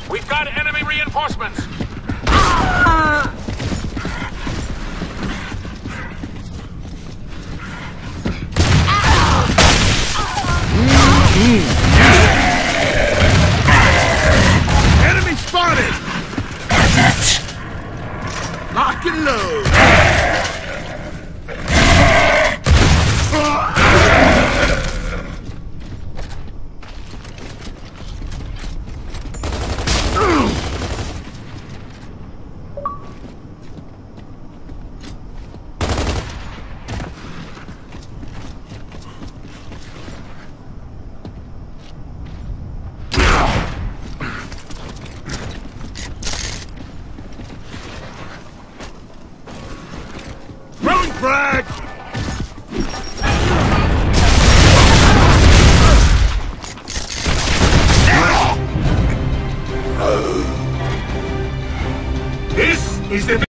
We've got enemy reinforcements! Enemy spotted! Lock and load! Throwing frag! This is the